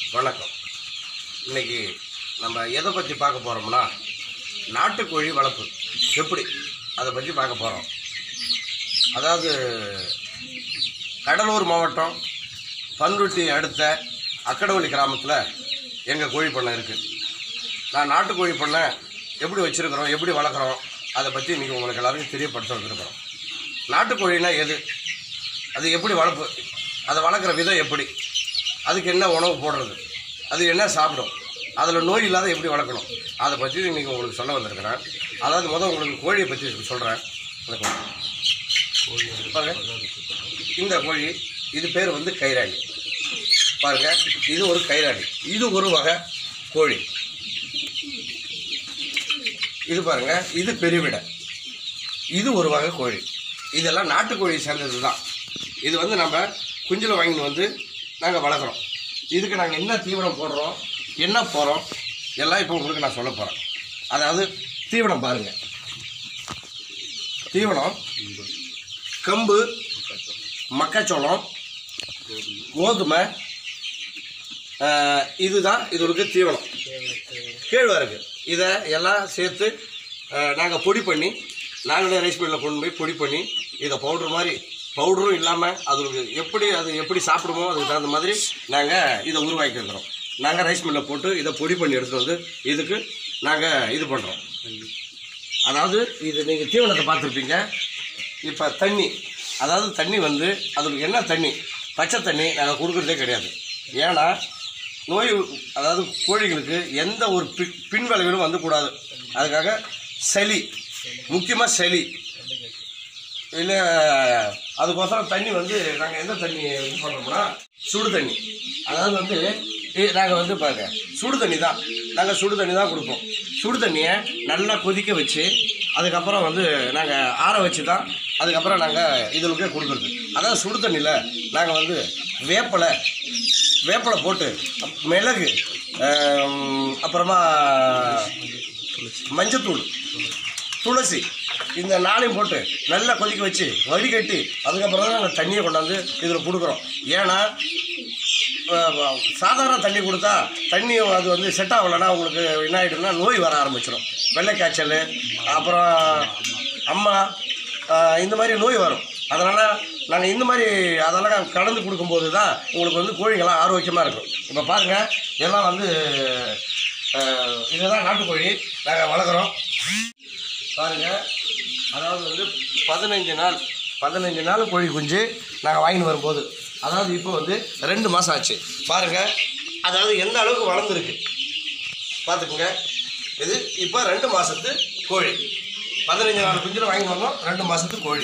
வணக்கம். இன்னைக்கு நம்ம எதை பற்றி பார்க்க போகிறோம்னா, நாட்டுக்கோழி வளர்ப்பு எப்படி அதை பற்றி பார்க்க போகிறோம். அதாவது கடலூர் மாவட்டம் பண்ருட்டி அடுத்த அக்கடவள்ளி கிராமத்தில் எங்கள் கோழி பண்ணை இருக்குது. நான் நாட்டுக்கோழி பண்ணை எப்படி வச்சுருக்கிறோம், எப்படி வளர்க்குறோம், அதை பற்றி இன்றைக்கி உங்களுக்கு எல்லாருக்கும் தெரியப்படுத்த வச்சுருக்கிறோம். நாட்டுக்கோழினா எது, அது எப்படி வளர்ப்பு, அதை வளர்க்குற விதம் எப்படி, அதுக்கு என்ன உணவு போடுறது, அது என்ன சாப்பிடும், அதில் நோய் இல்லாத எப்படி வளர்க்கணும், அதை பற்றி இன்றைக்கி உங்களுக்கு சொல்ல வந்திருக்கிறேன். அதாவது முதல் உங்களுக்கு கோழியை பற்றி சொல்கிறேன். பாருங்கள், இந்த கோழி இது பேர் வந்து கைராணி. பாருங்கள், இது ஒரு கைராணி, இது ஒரு வகை கோழி. இது பாருங்கள், இது பெருவிடை, இது ஒரு வகை கோழி. இதெல்லாம் நாட்டுக்கோழி சேர்ந்தது தான். இது வந்து நம்ம குஞ்சில் வாங்கிட்டு வந்து நாங்கள் வளர்க்குறோம். இதுக்கு நாங்கள் என்ன தீவனம் போடுறோம், என்ன போகிறோம், எல்லாம் இப்போ உங்களுக்கு நான் சொல்ல போகிறேன். அதாவது தீவனம் பாருங்கள், தீவனம் கம்பு, மக்காச்சோளம், கோதுமை, இதுதான் இதற்கு தீவனம். கேழ்வரகு, இதை எல்லாம் சேர்த்து நாங்கள் பொடி பண்ணி, நாங்களே ரைஸ் மில்லில் கொண்டு போய் பொடி பண்ணி, இதை பவுட்ரு மாதிரி, பவுடரும் இல்லாமல் அதுக்கு எப்படி சாப்பிடுமோ அதுக்கு தகுந்த மாதிரி நாங்கள் இதை உருவாக்கிக்கிறோம். நாங்கள் ரைஸ் மில்லில் போட்டு இதை பொடி பண்ணி எடுத்துகிட்டு வந்து இதுக்கு நாங்கள் இது பண்ணுறோம். அதாவது இது நீங்கள் தீவனத்தை பார்த்துருப்பீங்க. இப்போ தண்ணி, அதாவது தண்ணி வந்து அதுக்கு என்ன தண்ணி, பச்சை தண்ணி நாங்கள் கொடுக்குறதே கிடையாது. ஏன்னா நோய், அதாவது கோழிகளுக்கு எந்த ஒரு பின்விளைவுகளும் வந்துக்கூடாது. அதுக்காக சளி, முக்கியமாக சளி இல்லை, அதுக்கோசரம் தண்ணி வந்து நாங்கள் எந்த தண்ணி இது பண்ணுறோம்னா சுடு தண்ணி. அதாவது வந்து நாங்கள் வந்து பாருங்க, சுடு தண்ணி தான், நாங்கள் சுடு தண்ணி தான் கொடுப்போம். சுடு தண்ணியை நல்லா கொதிக்க வச்சு அதுக்கப்புறம் வந்து நாங்கள் ஆற வச்சு தான் அதுக்கப்புறம் நாங்கள் இதுகளுக்கே கொடுக்குறது. அதாவது சுடு தண்ணியில் நாங்கள் வந்து வேப்பலை போட்டு, மிளகு, அப்புறமா மஞ்சத்தூள், துளசி, இந்த நாளையும் போட்டு நல்லா கொதிக்க வச்சு வடிகட்டி அதுக்கப்புறம் தான் நாங்கள் தண்ணியை கொண்டாந்து இதில் கொடுக்குறோம். ஏன்னா சாதாரண தண்ணி கொடுத்தா தண்ணி அது வந்து செட் ஆகலைன்னா உங்களுக்கு என்ன ஆகிடும்னா நோய் வர ஆரம்பிச்சிடும். வெள்ளை காய்ச்சல், அப்புறம் அம்மா, இந்த மாதிரி நோய் வரும். அதனால் நாங்கள் இந்த மாதிரி அதெல்லாம் கலந்து கொடுக்கும்போது தான் உங்களுக்கு வந்து கோழிங்கெல்லாம் ஆரோக்கியமாக இருக்கும். இப்போ பாருங்கள், எல்லாம் வந்து இதுதான் நாட்டுக்கோழி நாங்கள் வளர்க்குறோம். பாருங்கள், அதாவது வந்து 15 நாள் கோழி குஞ்சு நாங்கள் வாங்கிட்டு வரும்போது, அதாவது இப்போ வந்து 2 மாதம் ஆச்சு. பாருங்கள், அதாவது எந்த அளவுக்கு வளர்ந்துருக்கு பார்த்துக்குங்க. இது இப்போ 2 மாதத்து கோழி. 15 நாள் குஞ்சில் வாங்கி வந்தோம், 2 மாதத்து கோழி.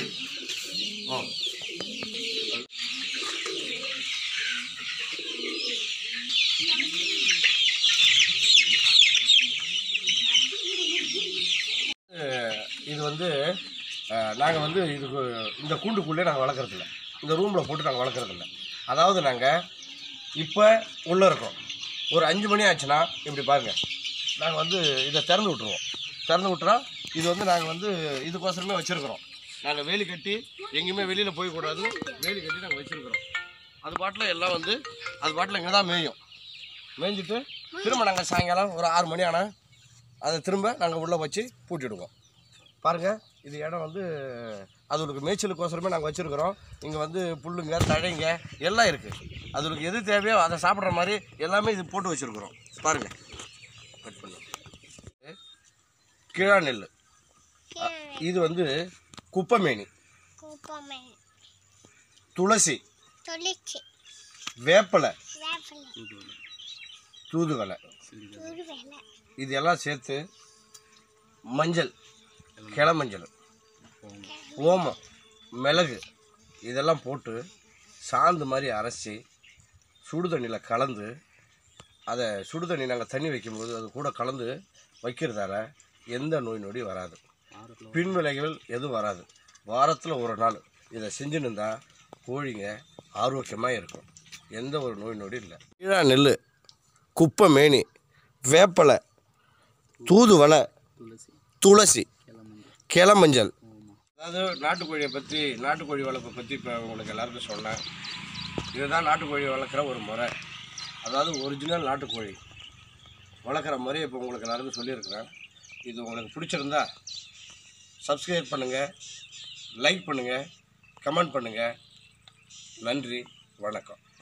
இது வந்து நாங்கள் வந்து இதுக்கு இந்த கூண்டுக்குள்ளே நாங்கள் வளர்க்குறதில்ல, இந்த ரூமில் போட்டு நாங்கள் வளர்க்குறதில்ல. அதாவது நாங்கள் இப்போ உள்ளே இருக்கோம். ஒரு 5 மணி ஆச்சுன்னா இப்படி பாருங்கள், நாங்கள் வந்து இதை திறந்து விட்ருவோம். திறந்து விட்டுறா இது வந்து நாங்கள் வந்து இதுக்கோசரமே வச்சுருக்குறோம். நாங்கள் வேலி கட்டி எங்கேயுமே வெளியில் போய்க்கூடாதுன்னு வேலி கட்டி நாங்கள் வச்சுருக்குறோம். அது பாட்டில் எல்லாம் வந்து அது பாட்டில் இங்கே தான் மேயும். மேய்ஞ்சிட்டு திரும்ப நாங்கள் சாயங்காலம் ஒரு 6 மணி ஆனால் அதை திரும்ப நாங்கள் உள்ளே வச்சு பூட்டிவிடுவோம். பாருங்கள், இது இடம் வந்து அதுக்கு மேய்ச்சலுக்கோசரமே நாங்கள் வச்சுருக்குறோம். இங்கே வந்து புல்லுங்க, தழைங்க எல்லாம் இருக்குது. அதுக்கு எது தேவையோ அதை சாப்பிட்ற மாதிரி எல்லாமே இது போட்டு வச்சுருக்குறோம். பாருங்கள், கட் பண்ணு. கிழா நெல், இது வந்து குப்பைமேனி, துளசி, வேப்பலை, தூதுவளை, இது எல்லாம் சேர்த்து மஞ்சள், கிளமஞ்சள், ஓமம், மிளகு இதெல்லாம் போட்டு சாந்து மாதிரி அரைச்சி சுடு தண்ணியில் கலந்து, அதை சுடு தண்ணி நாங்கள் தண்ணி வைக்கும்போது அது கூட கலந்து வைக்கிறதால எந்த நோய் நொடி வராது, பின்விளைவுகள் எதுவும் வராது. வாரத்தில் ஒரு நாள் இதை செஞ்சுன்னு இருந்தால் கோழிங்க ஆரோக்கியமாக இருக்கும், எந்த ஒரு நோய் நொடி இல்லை. கீழா நெல், குப்பை மேனி, வேப்பலை, தூதுவளை, துளசி, கிளமஞ்சள். அதாவது நாட்டுக்கோழி வளர்ப்பை பற்றி இப்போ உங்களுக்கு எல்லாருக்கும் சொன்னேன். இதுதான் நாட்டுக்கோழி வளர்க்குற ஒரு முறை. அதாவது ஒரிஜினல் நாட்டுக்கோழி வளர்க்குற மாதிரி இப்போ உங்களுக்கு எல்லாருக்கும் சொல்லியிருக்கிறேன். இது உங்களுக்கு பிடிச்சிருந்தா சப்ஸ்கிரைப் பண்ணுங்கள், லைக் பண்ணுங்கள், கமெண்ட் பண்ணுங்கள். நன்றி, வணக்கம்.